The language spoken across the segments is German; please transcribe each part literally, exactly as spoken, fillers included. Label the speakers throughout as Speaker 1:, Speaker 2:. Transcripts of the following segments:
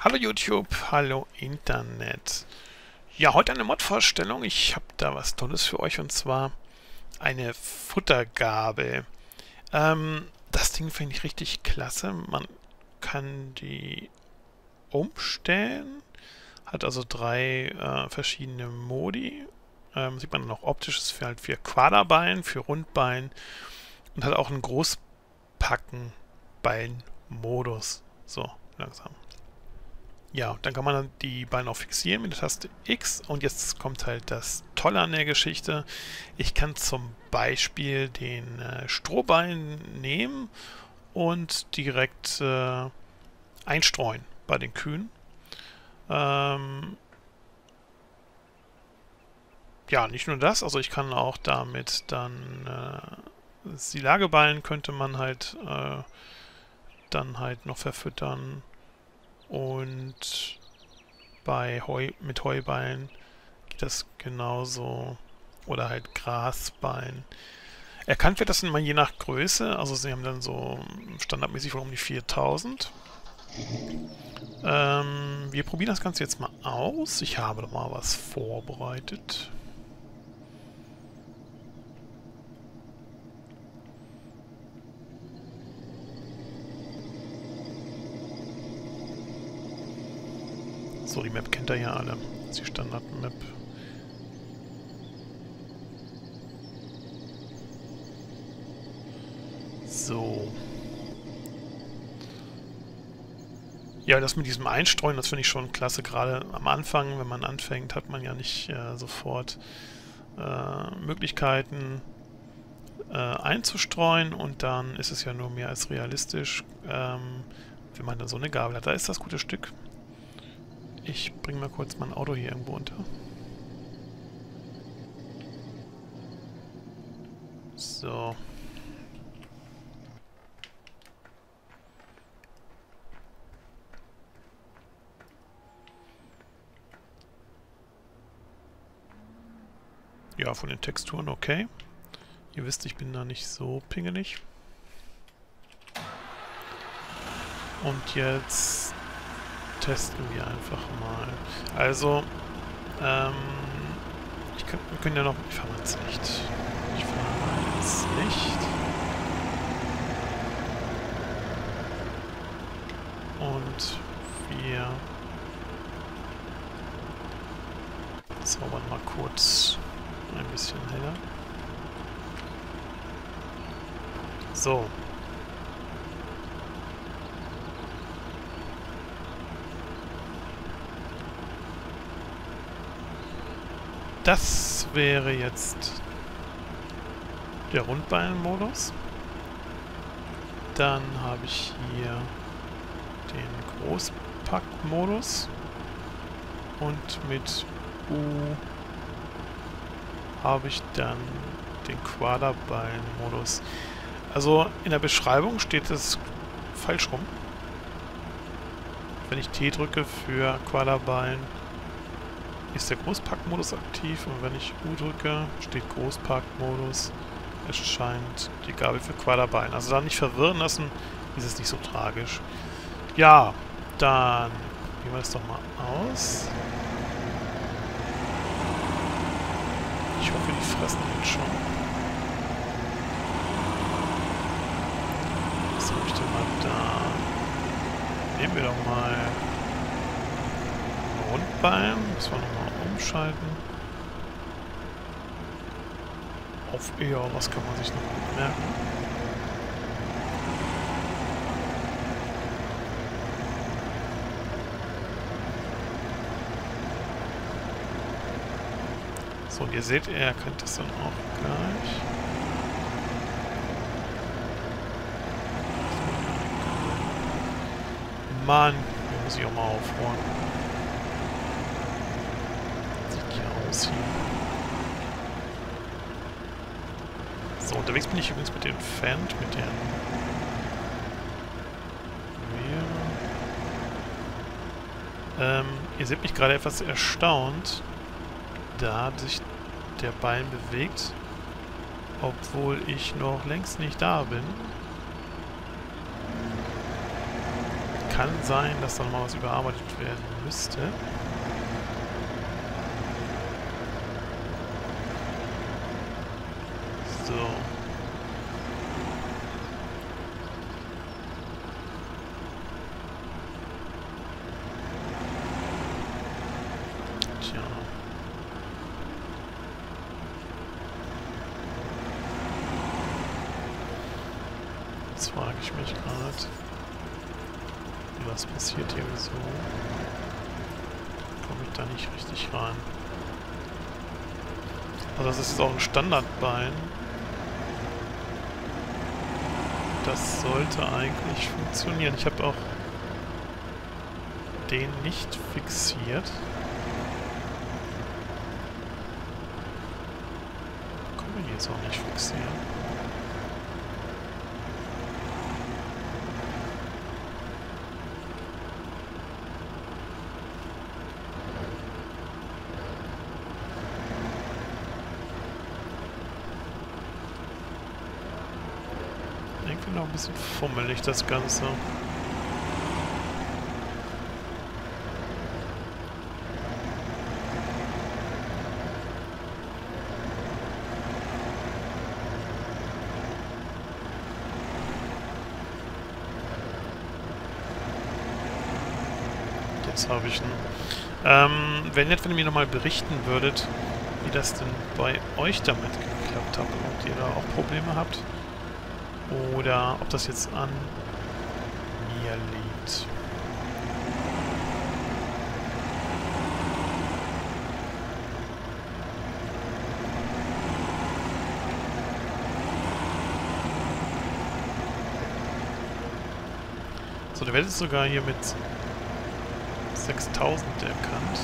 Speaker 1: Hallo YouTube, hallo Internet. Ja, heute eine Mod-Vorstellung. Ich habe da was Tolles für euch und zwar eine Futtergabel. Ähm, das Ding finde ich richtig klasse. Man kann die umstellen. Hat also drei äh, verschiedene Modi. Ähm, sieht man noch optisches für halt für Quaderballen, für Rundballen und hat auch einen Großpackenballen-Modus. So, langsam. Ja, dann kann man dann die Ballen auch fixieren mit der Taste X. Und jetzt kommt halt das Tolle an der Geschichte. Ich kann zum Beispiel den äh, Strohballen nehmen und direkt äh, einstreuen bei den Kühen. Ähm, ja, nicht nur das, also ich kann auch damit dann äh, Silageballen könnte man halt äh, dann halt noch verfüttern. Und bei Heu, mit Heuballen geht das genauso. Oder halt Grasballen. Erkannt wird das immer je nach Größe. Also sie haben dann so standardmäßig um die viertausend. Ähm, wir probieren das Ganze jetzt mal aus. Ich habe da mal was vorbereitet. So, die Map kennt ihr ja alle. Das ist die Standard-Map. So. Ja, das mit diesem Einstreuen, das finde ich schon klasse. Gerade am Anfang, wenn man anfängt, hat man ja nicht äh, sofort äh, Möglichkeiten äh, einzustreuen. Und dann ist es ja nur mehr als realistisch, ähm, wenn man dann so eine Gabel hat. Da ist das gute Stück. Ich bringe mal kurz mein Auto hier irgendwo unter. So. Ja, von den Texturen okay. Ihr wisst, ich bin da nicht so pingelig. Und jetzt testen wir einfach mal. Also, ähm, ich kann, wir können ja noch... Ich fahre mal ins Licht. Ich fahre mal ins Licht. Und wir zaubern mal kurz ein bisschen heller. So. Das wäre jetzt der Rundballenmodus. Dann habe ich hier den Großpackmodus. Und mit U habe ich dann den Quaderballenmodus. Also in der Beschreibung steht es falsch rum. Wenn ich T drücke für Quaderballen, ist der Großpackmodus aktiv, und wenn ich U drücke, steht Großpackmodus. Es scheint die Gabel für Quaderballen. Also da nicht verwirren lassen, ist es nicht so tragisch. Ja, dann probieren wir das doch mal aus. Ich hoffe, die fressen jetzt schon. Was habe ich denn mal da? Nehmen wir doch mal Rundballen. Müssen wir nochmal umschalten. Auf eher, was kann man sich noch gut merken? So, und ihr seht, er erkennt das dann auch gleich. Mann, hier muss ich auch mal aufräumen. Sieht ja aus hier. So, unterwegs bin ich übrigens mit dem Fendt, mit den ähm, ihr seht mich gerade etwas erstaunt, da sich der Ballen bewegt, obwohl ich noch längst nicht da bin. kann sein, dass da noch mal was überarbeitet werden müsste. So. Tja. Jetzt frage ich mich gerade, was passiert hier so? Komme ich da nicht richtig rein? Also das ist jetzt auch ein Standardbein. Das sollte eigentlich funktionieren. Ich habe auch den nicht fixiert. Können wir jetzt auch nicht fixieren. Irgendwie noch ein bisschen fummelig, das Ganze. Jetzt habe ich ihn. Ähm, wäre nett, wenn ihr mir nochmal berichten würdet, wie das denn bei euch damit geklappt hat. Ob ihr da auch Probleme habt. Oder ob das jetzt an mir liegt. So, der wird jetzt sogar hier mit sechstausend erkannt.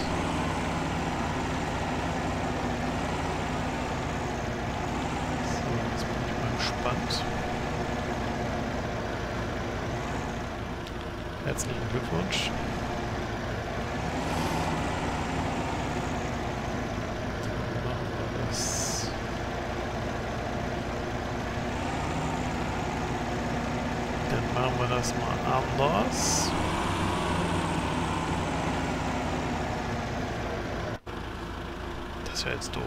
Speaker 1: So, jetzt bin ich mal gespannt. Herzlichen Glückwunsch. Dann machen wir das. Dann machen wir das mal anders. Das wäre jetzt doof.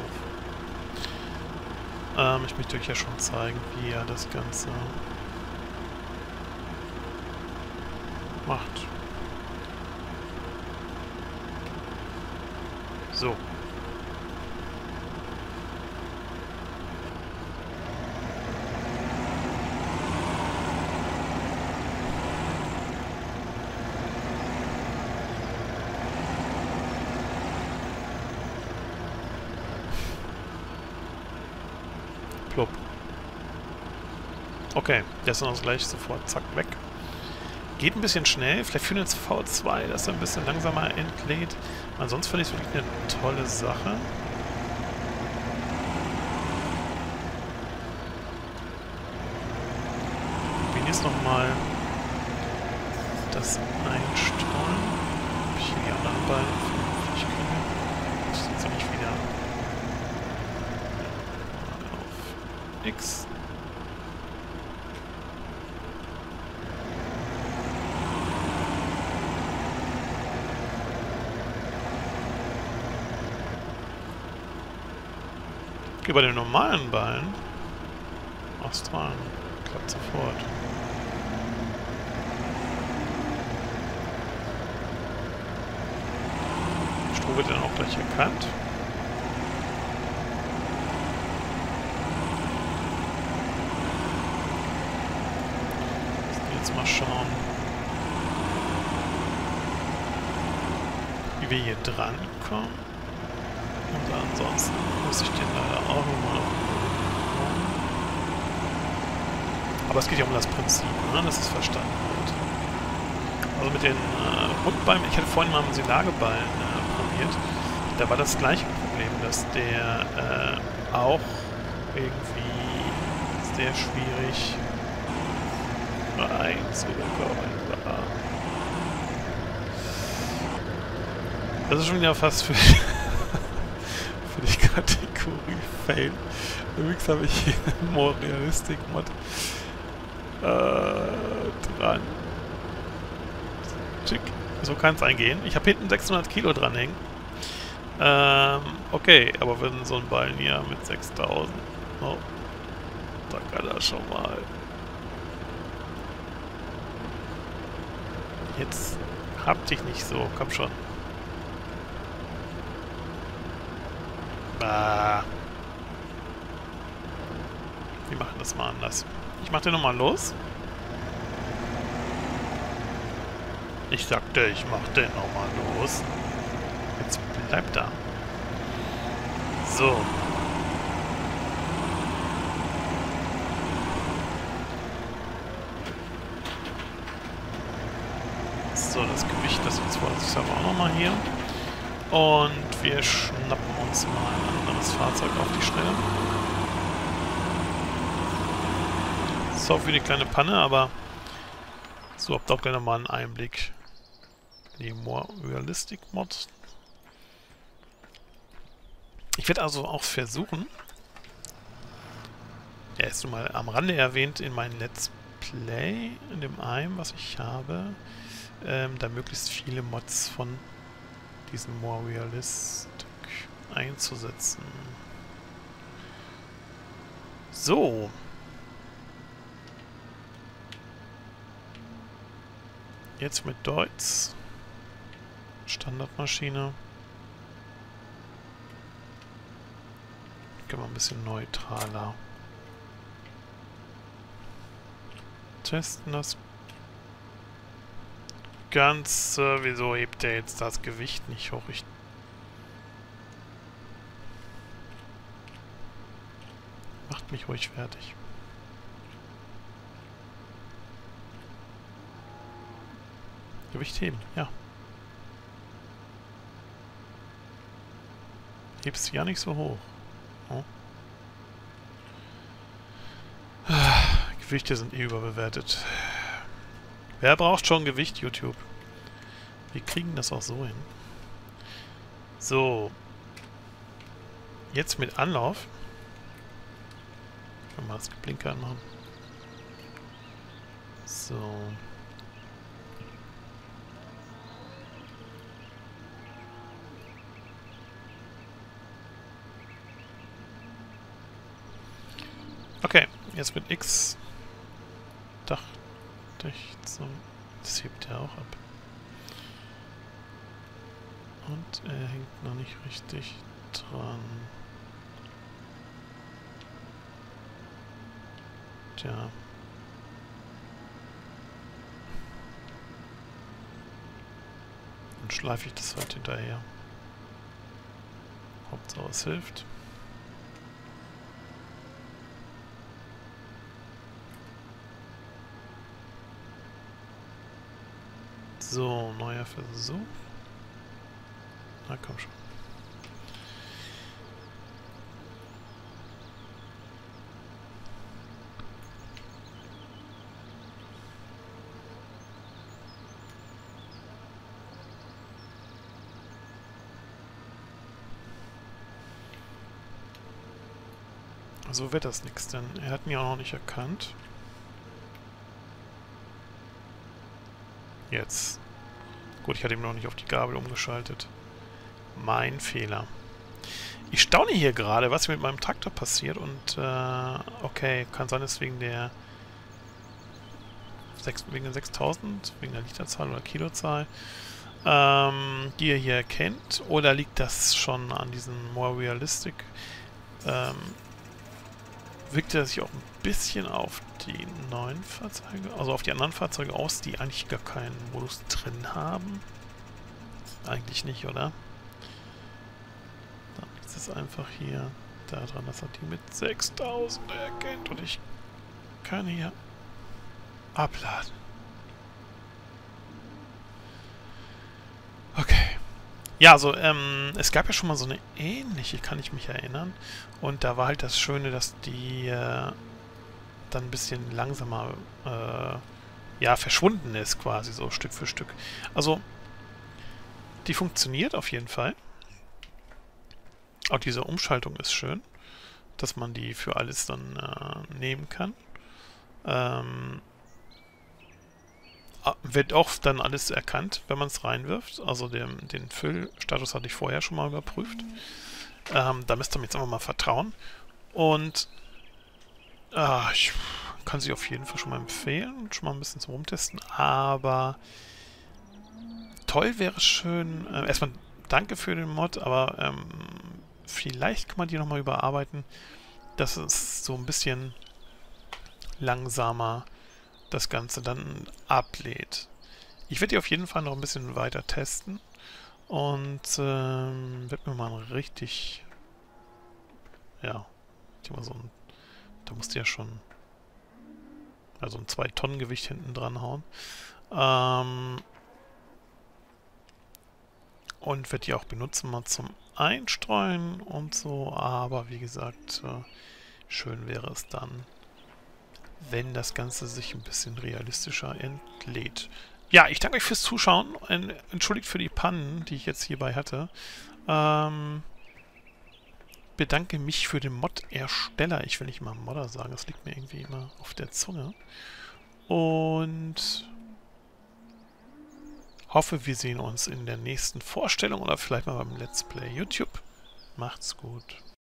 Speaker 1: Ähm, ich möchte euch ja schon zeigen, wie er das Ganze macht. So. Plopp. Okay, der ist dann auch gleich sofort zack weg. Geht ein bisschen schnell, vielleicht für das V zwei, dass er ein bisschen langsamer entlädt. Ansonsten finde ich es wirklich eine tolle Sache. Ich bin jetzt nochmal das einstellen. Ob ich hier die anderen beiden vernünftig kriege. Das ist jetzt nicht wieder auf X. Über den normalen Bein. Australien. Klappt sofort. Stroh wird dann auch gleich erkannt. Jetzt mal schauen, wie wir hier dran kommen. Und ansonsten muss ich den leider auch nochmal auf den Boden hauen. Aber es geht ja um das Prinzip, ne? Dass es verstanden wird. Also mit den äh, Rundballen, ich hatte vorhin mal einen Silageballen äh, probiert. Da war das gleiche Problem, dass der äh, auch irgendwie sehr schwierig reinzubekommen war. Das ist schon wieder fast für die Kategorie Fail. Übrigens habe ich hier More Realistic Mod äh, dran. Schick. So kann es eingehen. Ich habe hinten sechshundert Kilo dranhängen. Ähm, okay, aber wenn so ein Ballen hier mit sechstausend... Oh, da kann er schon mal... Jetzt hab dich nicht so, komm schon. Ah. Wir machen das mal anders. Ich mach den nochmal los. Ich sagte, ich mach den nochmal los. Jetzt bleib da. So. So, das Gewicht, das uns vorsichtshalber auch nochmal hier. Und wir schnappen uns mal ein anderes Fahrzeug auf die Schnelle. So, für die kleine Panne, aber so habt ihr auch gerne mal einen Einblick in die More Realistic Mod. Ich werde also auch versuchen, er ist nun mal am Rande erwähnt in meinem Let's Play, in dem einen, was ich habe, ähm, da möglichst viele Mods von diesen More Realistic einzusetzen. So. Jetzt mit Deutz. Standardmaschine. Gehen wir ein bisschen neutraler. Testen das Ganze. Wieso hebt der jetzt das Gewicht nicht hoch? Ich macht mich ruhig fertig. Gewicht heben, ja. Hebst ja nicht so hoch. Oh. Gewichte sind eh überbewertet. Wer braucht schon Gewicht, YouTube? Wir kriegen das auch so hin. So. Jetzt mit Anlauf. Können wir mal das Geblinker anmachen. So. Okay, jetzt mit X. Dachte ich so. Das hebt er auch ab. Und er hängt noch nicht richtig dran. Tja. Dann schleife ich das halt hinterher. Hauptsache es hilft. So, neuer Versuch. Na komm schon. So wird das nichts, denn er hat mich auch noch nicht erkannt. Jetzt. Gut, ich hatte ihm noch nicht auf die Gabel umgeschaltet. Mein Fehler. Ich staune hier gerade, was mit meinem Traktor passiert und äh, okay, kann sein, dass wegen der sechs, wegen der sechstausend, wegen der Literzahl oder Kilozahl, ähm, die ihr hier erkennt, oder liegt das schon an diesen More Realistic? Ähm, wirkt er sich auch ein bisschen auf die neuen Fahrzeuge, also auf die anderen Fahrzeuge aus, die eigentlich gar keinen Modus drin haben? Eigentlich nicht, oder? Dann ist es einfach hier daran, dass er die mit sechstausend erkennt und ich kann hier abladen. Okay. Ja, also, ähm, es gab ja schon mal so eine ähnliche, kann ich mich erinnern. Und da war halt das Schöne, dass die äh, dann ein bisschen langsamer äh, ja, verschwunden ist, quasi so Stück für Stück. Also, die funktioniert auf jeden Fall. Auch diese Umschaltung ist schön, dass man die für alles dann äh, nehmen kann. Ähm, ah, wird auch dann alles erkannt, wenn man es reinwirft. Also den, den Füllstatus hatte ich vorher schon mal überprüft. Ähm, da müsst ihr mir jetzt einfach mal vertrauen. Und ah, ich kann sie auf jeden Fall schon mal empfehlen, schon mal ein bisschen zum Rumtesten. Aber toll wäre schön. Äh, erstmal danke für den Mod, aber ähm, vielleicht kann man die nochmal überarbeiten, dass es so ein bisschen langsamer das Ganze dann ablädt. Ich werde die auf jeden Fall noch ein bisschen weiter testen und ähm, werde mir mal ein richtig, ja, ich mal so ein, da musst du ja schon, also ein zwei Tonnen Gewicht hinten dran hauen. Ähm, und werde die auch benutzen mal zum Einstreuen und so, aber wie gesagt, äh, schön wäre es dann, wenn das Ganze sich ein bisschen realistischer entlädt. Ja, ich danke euch fürs Zuschauen. Entschuldigt für die Pannen, die ich jetzt hierbei hatte. Ähm, bedanke mich für den Mod-Ersteller. Ich will nicht mal Modder sagen, das liegt mir irgendwie immer auf der Zunge. Und hoffe, wir sehen uns in der nächsten Vorstellung oder vielleicht mal beim Let's Play YouTube. Macht's gut.